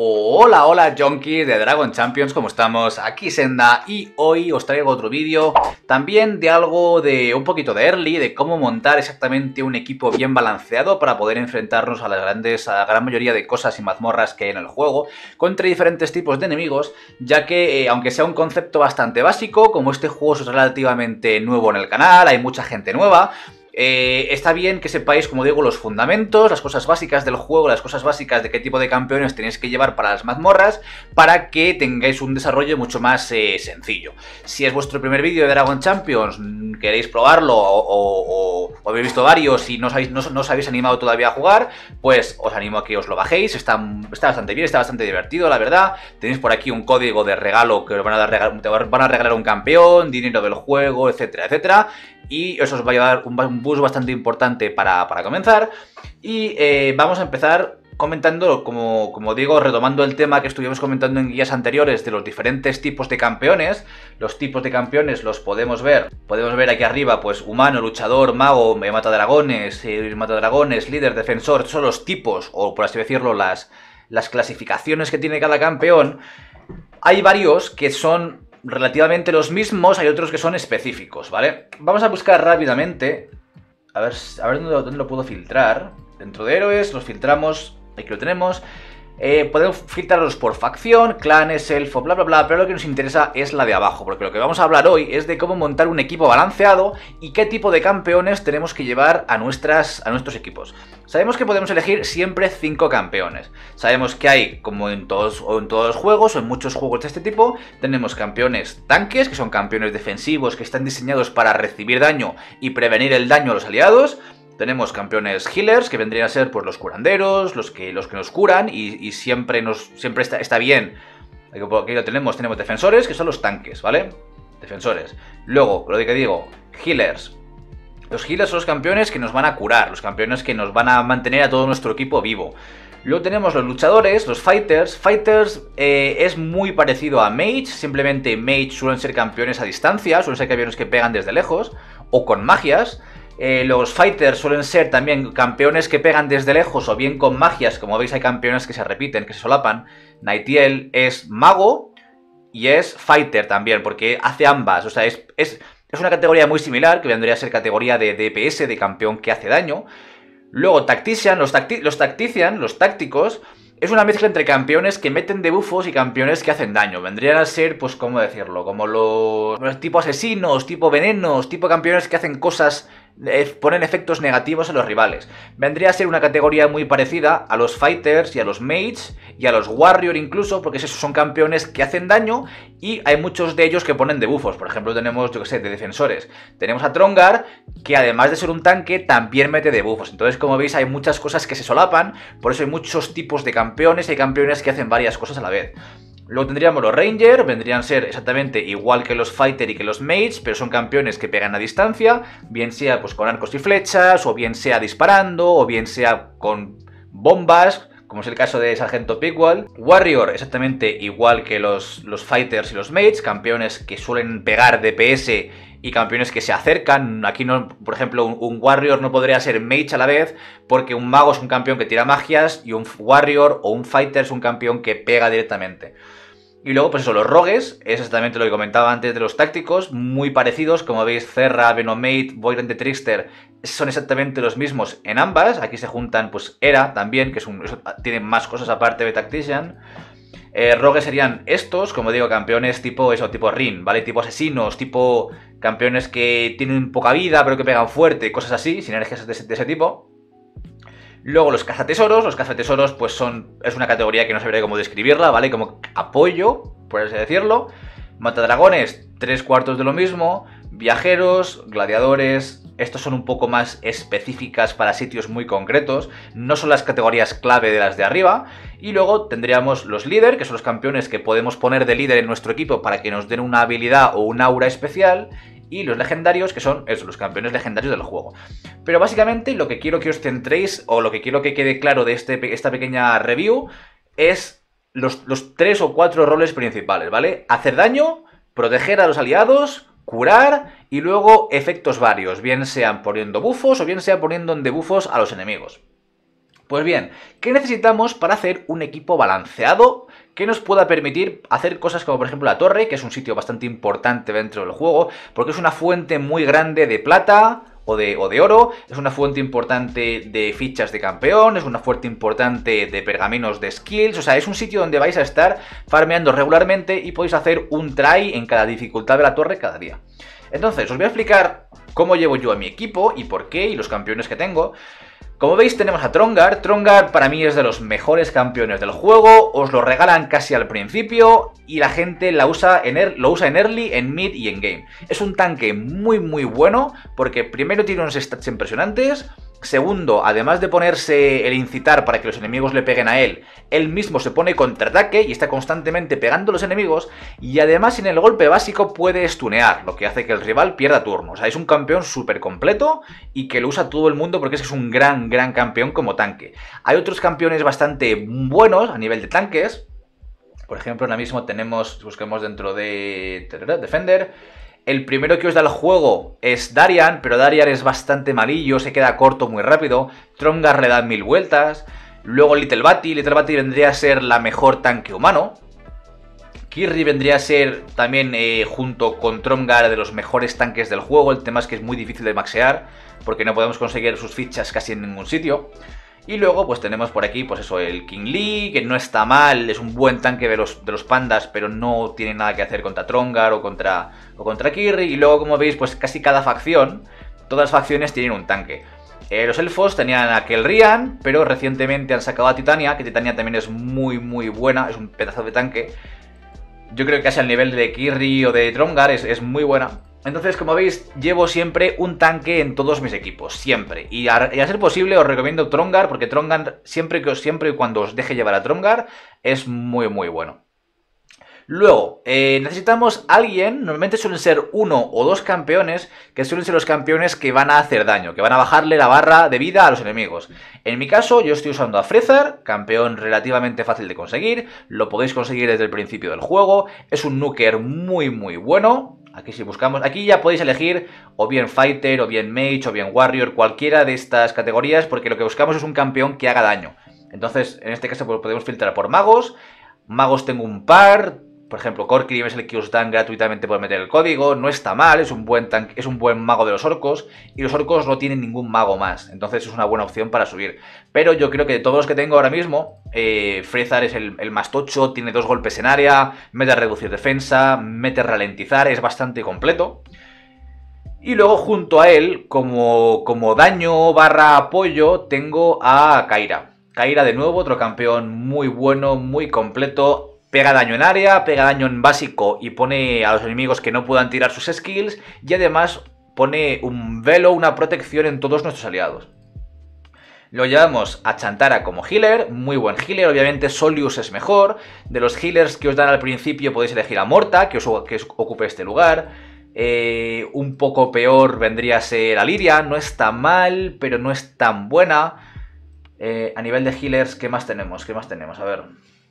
Hola, hola junkies de Dragon Champions, ¿cómo estamos? Aquí Senda y hoy os traigo otro vídeo también de algo de un poquito de early, de cómo montar exactamente un equipo bien balanceado para poder enfrentarnos a la gran mayoría de cosas y mazmorras que hay en el juego contra diferentes tipos de enemigos, ya que aunque sea un concepto bastante básico, como este juego es relativamente nuevo en el canal, hay mucha gente nueva. Está bien que sepáis, como digo, los fundamentos, las cosas básicas del juego, las cosas básicas de qué tipo de campeones tenéis que llevar para las mazmorras, para que tengáis un desarrollo mucho más sencillo. Si es vuestro primer vídeo de Dragon Champions, queréis probarlo o habéis visto varios y no os habéis animado todavía a jugar, pues os animo a que os lo bajéis. Está bastante bien, está bastante divertido, la verdad. Tenéis por aquí un código de regalo que os van a regalar un campeón, dinero del juego, etcétera, etcétera. Y eso os va a llevar un boost bastante importante para comenzar. Y vamos a empezar comentando, como digo, retomando el tema que estuvimos comentando en guías anteriores de los diferentes tipos de campeones. Los tipos de campeones los podemos ver. Podemos ver aquí arriba, pues, humano, luchador, mago, matadragones, líder, defensor. Son los tipos, o por así decirlo, las clasificaciones que tiene cada campeón. Hay varios que son relativamente los mismos, hay otros que son específicos, ¿vale? Vamos a buscar rápidamente, a ver dónde lo puedo filtrar. Dentro de héroes los filtramos, aquí lo tenemos. Podemos filtrarlos por facción, clanes, elfo, bla bla bla, pero lo que nos interesa es la de abajo, porque lo que vamos a hablar hoy es de cómo montar un equipo balanceado y qué tipo de campeones tenemos que llevar a nuestros equipos. Sabemos que podemos elegir siempre 5 campeones. Sabemos que hay, como en todos los juegos o en muchos juegos de este tipo, tenemos campeones tanques, que son campeones defensivos que están diseñados para recibir daño y prevenir el daño a los aliados. Tenemos campeones healers, que vendrían a ser pues los curanderos, los que nos curan y siempre está bien. Aquí lo tenemos defensores, que son los tanques, ¿vale? Defensores. Luego, lo que digo, healers. Los healers son los campeones que nos van a curar, los campeones que nos van a mantener a todo nuestro equipo vivo. Luego tenemos los luchadores, los fighters. Fighters es muy parecido a mage, simplemente mage suelen ser campeones a distancia, suelen ser campeones que pegan desde lejos o con magias. Los fighters suelen ser también campeones que pegan desde lejos o bien con magias. Como veis hay campeones que se repiten, que se solapan. Nightiel es mago y es fighter también, porque hace ambas. O sea, es una categoría muy similar, que vendría a ser categoría de DPS, de campeón que hace daño. Luego Tactician, los tácticos, es una mezcla entre campeones que meten debuffos y campeones que hacen daño. Vendrían a ser, pues, ¿cómo decirlo? Como los tipo asesinos, tipo venenos, tipo campeones que hacen cosas, ponen efectos negativos a los rivales. Vendría a ser una categoría muy parecida a los fighters y a los mages y a los warrior incluso, porque esos son campeones que hacen daño y hay muchos de ellos que ponen debuffos. Por ejemplo, tenemos, yo que sé, de defensores. Tenemos a Trongar, que además de ser un tanque, también mete debuffos. Entonces, como veis, hay muchas cosas que se solapan, por eso hay muchos tipos de campeones y hay campeones que hacen varias cosas a la vez. Luego tendríamos los Ranger, vendrían a ser exactamente igual que los Fighter y que los Mages, pero son campeones que pegan a distancia, bien sea pues con arcos y flechas, o bien sea disparando, o bien sea con bombas, como es el caso de Sargento Pickwall. Warrior, exactamente igual que los Fighters y los Mages, campeones que suelen pegar DPS y campeones que se acercan. Aquí, no, por ejemplo, un Warrior no podría ser Mage a la vez, porque un Mago es un campeón que tira magias y un Warrior o un Fighter es un campeón que pega directamente. Y luego, pues eso, los rogues, es exactamente lo que comentaba antes de los tácticos, muy parecidos, como veis, Zerra, Venomade, Void the Trickster, son exactamente los mismos en ambas. Aquí se juntan, pues, Hera también, que tiene más cosas aparte de Tactician. Rogues serían estos, como digo, campeones tipo Rin, ¿vale? Tipo asesinos, tipo campeones que tienen poca vida, pero que pegan fuerte, cosas así, sinergias de ese tipo. Luego los cazatesoros pues es una categoría que no sabría cómo describirla, ¿vale? Como apoyo, por así decirlo. Matadragones, 3/4 de lo mismo. Viajeros, gladiadores, estos son un poco más específicas para sitios muy concretos, no son las categorías clave de las de arriba. Y luego tendríamos los líder, que son los campeones que podemos poner de líder en nuestro equipo para que nos den una habilidad o un aura especial. Y los legendarios, que son los campeones legendarios del juego. Pero básicamente lo que quiero que os centréis, o lo que quiero que quede claro de esta pequeña review, es los 3 o 4 roles principales, ¿vale? Hacer daño, proteger a los aliados, curar y luego efectos varios, bien sean poniendo buffos o bien sea poniendo debuffos a los enemigos. Pues bien, ¿qué necesitamos para hacer un equipo balanceado que nos pueda permitir hacer cosas como por ejemplo la torre, que es un sitio bastante importante dentro del juego, porque es una fuente muy grande de plata o de oro, es una fuente importante de fichas de campeón, es una fuente importante de pergaminos de skills, o sea, es un sitio donde vais a estar farmeando regularmente y podéis hacer un try en cada dificultad de la torre cada día. Entonces, os voy a explicar cómo llevo yo a mi equipo y por qué y los campeones que tengo. Como veis tenemos a Trongar. Trongar para mí es de los mejores campeones del juego, os lo regalan casi al principio y la gente lo usa en early, en mid y en game. Es un tanque muy bueno porque primero tiene unos stats impresionantes, segundo, además de ponerse el incitar para que los enemigos le peguen a él mismo se pone contraataque y está constantemente pegando a los enemigos y además en el golpe básico puede stunear, lo que hace que el rival pierda turno. O sea, es un campeón súper completo y que lo usa todo el mundo porque es un gran campeón como tanque. Hay otros campeones bastante buenos a nivel de tanques. Por ejemplo, ahora mismo tenemos, busquemos dentro de Defender. El primero que os da el juego es Darian, pero Darian es bastante malillo, se queda corto muy rápido. Trongar le da 1000 vueltas. Luego Little Batty vendría a ser la mejor tanque humano. Kirri vendría a ser también, junto con Trongar, de los mejores tanques del juego. El tema es que es muy difícil de maxear, porque no podemos conseguir sus fichas casi en ningún sitio. Y luego pues tenemos por aquí pues eso, el King Lee, que no está mal, es un buen tanque de los pandas, pero no tiene nada que hacer contra Trongar o contra Kirri. Y luego, como veis, pues casi cada facción, todas las facciones tienen un tanque. Los elfos tenían a Kelrian, pero recientemente han sacado a Titania, que Titania también es muy buena, es un pedazo de tanque. Yo creo que casi al nivel de Kirri o de Trongar es muy buena. Entonces, como veis, llevo siempre un tanque en todos mis equipos, siempre. Y a ser posible os recomiendo Trongar, porque Trongar, siempre y cuando os deje llevar a Trongar, es muy bueno. Luego, necesitamos alguien, normalmente suelen ser 1 o 2 campeones, que suelen ser los campeones que van a hacer daño, que van a bajarle la barra de vida a los enemigos. En mi caso, yo estoy usando a Frezer, campeón relativamente fácil de conseguir, lo podéis conseguir desde el principio del juego, es un nuker muy bueno. Aquí si buscamos, aquí ya podéis elegir o bien Fighter, o bien Mage, o bien Warrior, cualquiera de estas categorías, porque lo que buscamos es un campeón que haga daño. Entonces, en este caso podemos filtrar por magos. Magos tengo un par, por ejemplo, Corkrim es el que os dan gratuitamente por meter el código, no está mal, es un buen tanque, es un buen mago de los orcos, y los orcos no tienen ningún mago más, entonces es una buena opción para subir. Pero yo creo que de todos los que tengo ahora mismo, Frezer es el más tocho, tiene 2 golpes en área, mete reducir defensa, mete ralentizar, es bastante completo. Y luego junto a él, como daño barra apoyo, tengo a Kaira. Kaira de nuevo, otro campeón muy bueno, muy completo. Pega daño en área, pega daño en básico y pone a los enemigos que no puedan tirar sus skills. Y además pone un velo, una protección en todos nuestros aliados. Lo llevamos a Chantara como healer, muy buen healer, obviamente Solius es mejor. De los healers que os dan al principio podéis elegir a Morta, que ocupe este lugar. Un poco peor vendría a ser Aliria, no está mal, pero no es tan buena. A nivel de healers, ¿qué más tenemos? A ver...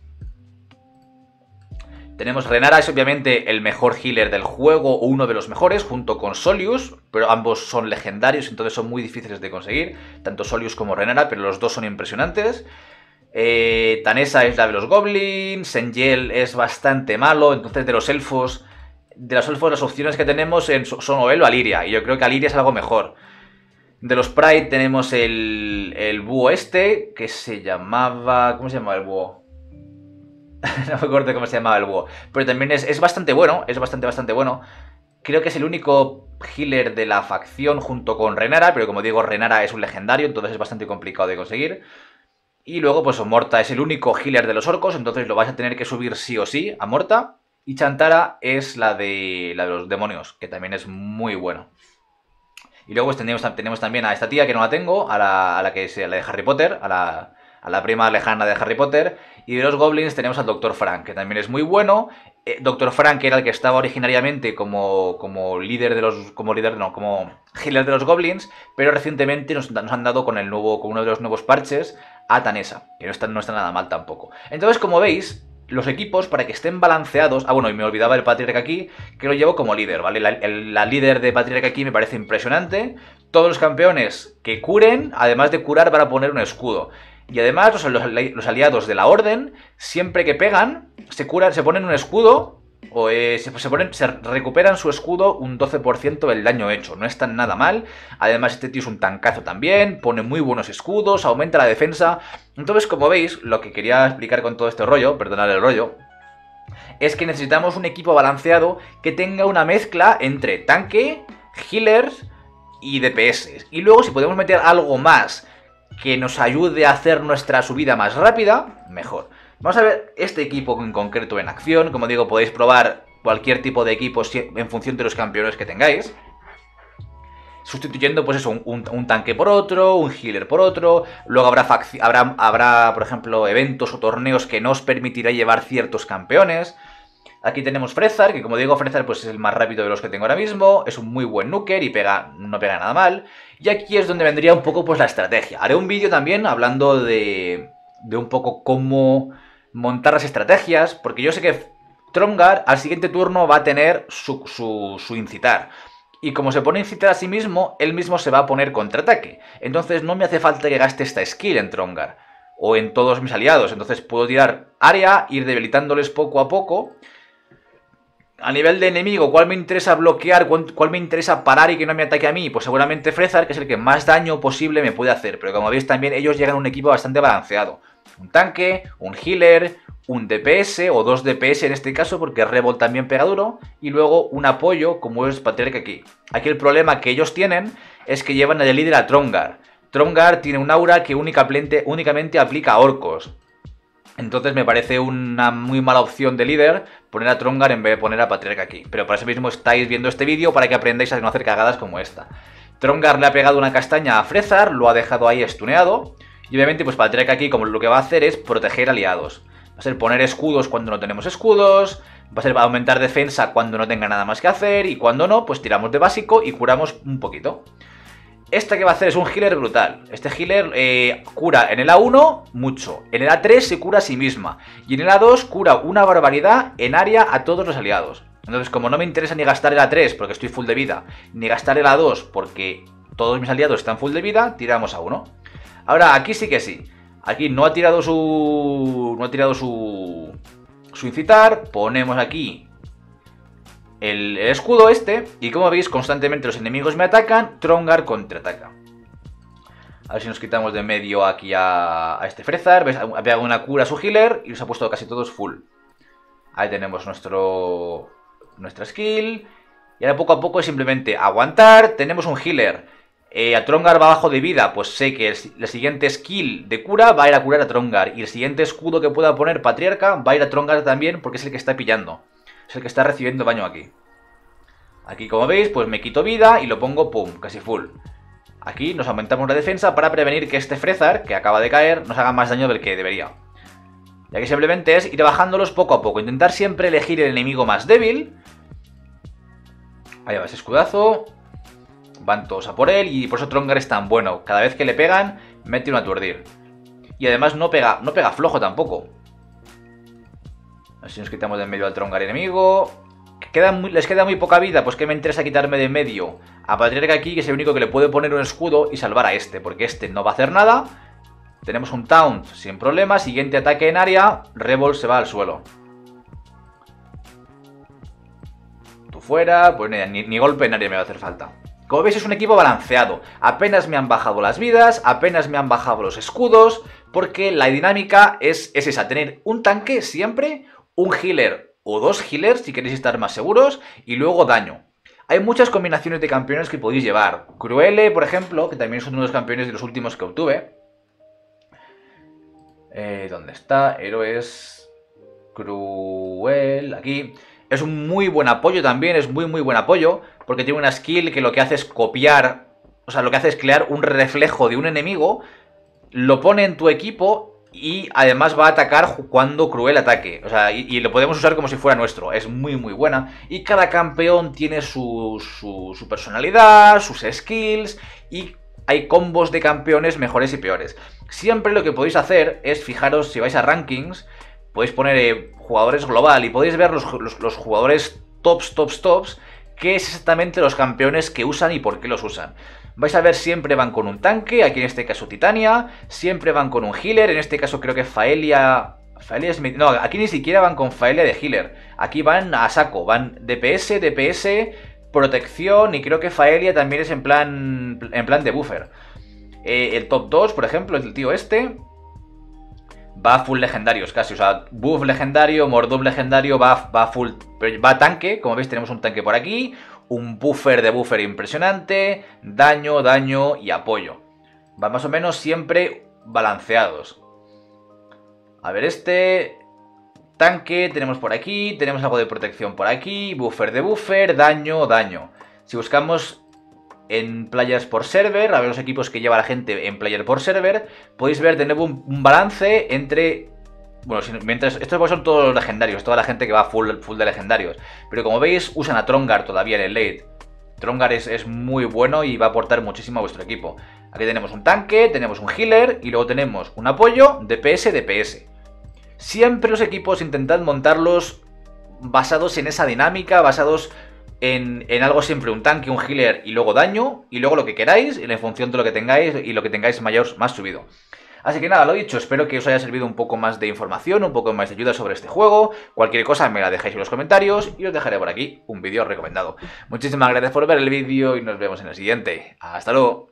Tenemos Renara, es obviamente el mejor healer del juego, o uno de los mejores, junto con Solius, pero ambos son legendarios, entonces son muy difíciles de conseguir, tanto Solius como Renara, pero los dos son impresionantes. Tanesa es la de los goblins, Sengel es bastante malo, entonces de los elfos las opciones que tenemos son o él o Aliria, y yo creo que Aliria es algo mejor. De los Pride tenemos el búho este, que se llamaba... ¿Cómo se llamaba el búho? No me acuerdo cómo se llamaba el búho. Pero también es bastante bueno, es bastante bueno. Creo que es el único healer de la facción junto con Renara, pero como digo, Renara es un legendario, entonces es bastante complicado de conseguir. Y luego pues Morta es el único healer de los orcos, entonces lo vais a tener que subir sí o sí a Morta. Y Chantara es la de los demonios, que también es muy bueno. Y luego pues tenemos también a esta tía, que no la tengo, a la de Harry Potter, a la prima lejana de Harry Potter. Y de los goblins tenemos al Dr. Frank, que también es muy bueno. Dr. Frank era el que estaba originariamente como healer de los goblins, pero recientemente nos han dado con uno de los nuevos parches a Tanesa, que no está nada mal tampoco. Entonces, como veis, los equipos, para que estén balanceados... Ah, bueno, y me olvidaba el Patriarca aquí, que lo llevo como líder, ¿vale? La líder de Patriarca aquí me parece impresionante. Todos los campeones que curen, además de curar, van a poner un escudo. Y además los aliados de la orden, siempre que pegan, se curan, se ponen un escudo, o se recuperan su escudo un 12% del daño hecho. No es tan nada mal. Además este tío es un tancazo también, pone muy buenos escudos, aumenta la defensa. Entonces, como veis, lo que quería explicar con todo este rollo, perdonad el rollo, es que necesitamos un equipo balanceado que tenga una mezcla entre tanque, healers y DPS. Y luego si podemos meter algo más que nos ayude a hacer nuestra subida más rápida, mejor. Vamos a ver este equipo en concreto en acción. Como digo, podéis probar cualquier tipo de equipo en función de los campeones que tengáis. Sustituyendo, pues eso, un tanque por otro, un healer por otro. Luego habrá, por ejemplo, eventos o torneos que no os permitirá llevar ciertos campeones. Aquí tenemos Frezar, que como digo, Frezar pues, es el más rápido de los que tengo ahora mismo. Es un muy buen nuker y no pega nada mal. Y aquí es donde vendría un poco pues la estrategia. Haré un vídeo también hablando de un poco cómo montar las estrategias, porque yo sé que Trongar al siguiente turno va a tener su incitar. Y como se pone a incitar a sí mismo, él mismo se va a poner contraataque. Entonces no me hace falta que gaste esta skill en Trongar, o en todos mis aliados. Entonces puedo tirar área, ir debilitándoles poco a poco. A nivel de enemigo, ¿cuál me interesa bloquear? ¿Cuál me interesa parar y que no me ataque a mí? Pues seguramente Frezar, que es el que más daño posible me puede hacer. Pero como veis también ellos llegan a un equipo bastante balanceado. Un tanque, un healer, un DPS o dos DPS en este caso porque Revolt también pega duro. Y luego un apoyo como es Patriarca aquí. Aquí el problema que ellos tienen es que llevan de líder a Trongar. Trongar tiene un aura que únicamente aplica a orcos. Entonces me parece una muy mala opción de líder poner a Trongar en vez de poner a Patriarca aquí. Pero por eso mismo estáis viendo este vídeo para que aprendáis a no hacer cagadas como esta. Trongar le ha pegado una castaña a Frezar, lo ha dejado ahí estuneado. Y obviamente pues Patriarca aquí como lo que va a hacer es proteger aliados. Va a ser poner escudos cuando no tenemos escudos. Va a ser aumentar defensa cuando no tenga nada más que hacer. Y cuando no, pues tiramos de básico y curamos un poquito. Esta que va a hacer es un healer brutal. Este healer cura en el A1 mucho. En el A3 se cura a sí misma. Y en el A2 cura una barbaridad en área a todos los aliados. Entonces como no me interesa ni gastar el A3 porque estoy full de vida, ni gastar el A2 porque todos mis aliados están full de vida, tiramos a uno. Ahora aquí sí que sí. Aquí no ha tirado su incitar. Ponemos aquí el escudo este. Y como veis constantemente los enemigos me atacan. Trongar contraataca. A ver si nos quitamos de medio aquí a este Frezar. ¿Ves? Ha pegado una cura a su healer y los ha puesto casi todos full. Ahí tenemos nuestra skill. Y ahora poco a poco es simplemente aguantar. Tenemos un healer. A Trongar va bajo de vida, pues sé que la siguiente skill de cura va a ir a curar a Trongar. Y el siguiente escudo que pueda poner Patriarca va a ir a Trongar también porque es el que está pillando. Es el que está recibiendo daño aquí. Aquí como veis pues me quito vida y lo pongo pum, casi full. Aquí nos aumentamos la defensa para prevenir que este Frezar, que acaba de caer, nos haga más daño del que debería. Y aquí simplemente es ir bajándolos poco a poco. Intentar siempre elegir el enemigo más débil. Ahí va ese escudazo. Van todos a por él y por eso Trongar es tan bueno. Cada vez que le pegan, mete un aturdir. Y además no pega flojo tampoco. Así nos quitamos de en medio al Trongar enemigo. Les queda muy poca vida, pues que me interesa quitarme de en medio a Patriarca aquí, que es el único que le puede poner un escudo y salvar a este, porque este no va a hacer nada. Tenemos un taunt sin problema. Siguiente ataque en área, Revolt se va al suelo. Tú fuera, pues ni golpe en área me va a hacer falta. Como veis es un equipo balanceado, apenas me han bajado las vidas, apenas me han bajado los escudos, porque la dinámica es esa, tener un tanque siempre, un healer o dos healers si queréis estar más seguros, y luego daño. Hay muchas combinaciones de campeones que podéis llevar. Cruelle, por ejemplo, que también es uno de los campeones de los últimos que obtuve. ¿Dónde está? Héroes... Cruel... Aquí... Es un muy buen apoyo también, es muy buen apoyo, porque tiene una skill que lo que hace es copiar, o sea, lo que hace es crear un reflejo de un enemigo, lo pone en tu equipo y además va a atacar cuando Cruel ataque, o sea, y lo podemos usar como si fuera nuestro, es muy buena, y cada campeón tiene su personalidad, sus skills, y hay combos de campeones mejores y peores. Siempre lo que podéis hacer es, fijaros, si vais a rankings, podéis poner jugadores global y podéis ver los jugadores tops, que es exactamente los campeones que usan y por qué los usan. Vais a ver, siempre van con un tanque, aquí en este caso Titania, siempre van con un healer, en este caso creo que Faelia... Faelia es... No, aquí ni siquiera van con Faelia de healer, aquí van a saco, van DPS, DPS, protección y creo que Faelia también es en plan de buffer. El top 2, por ejemplo, el tío este... va full legendarios casi, o sea, buff legendario, Mordup legendario, va full, va tanque, como veis tenemos un tanque por aquí, un buffer de buffer impresionante, daño, daño y apoyo. Va más o menos siempre balanceados. A ver este... tanque, tenemos por aquí, tenemos algo de protección por aquí, buffer de buffer, daño, daño. Si buscamos en players por server, a ver los equipos que lleva la gente en player por server, podéis ver de nuevo un balance entre... Bueno, mientras estos son todos los legendarios, toda la gente que va full de legendarios. Pero como veis, usan a Trongar todavía en el late. Trongar es muy bueno y va a aportar muchísimo a vuestro equipo. Aquí tenemos un tanque, tenemos un healer y luego tenemos un apoyo, DPS, DPS. Siempre los equipos intentad montarlos basados en esa dinámica, basados en algo siempre, un tanque, un healer y luego daño, y luego lo que queráis, en función de lo que tengáis y lo que tengáis más subido. Así que nada, lo dicho, espero que os haya servido un poco más de información, un poco más de ayuda sobre este juego. Cualquier cosa me la dejáis en los comentarios y os dejaré por aquí un vídeo recomendado. Muchísimas gracias por ver el vídeo y nos vemos en el siguiente. ¡Hasta luego!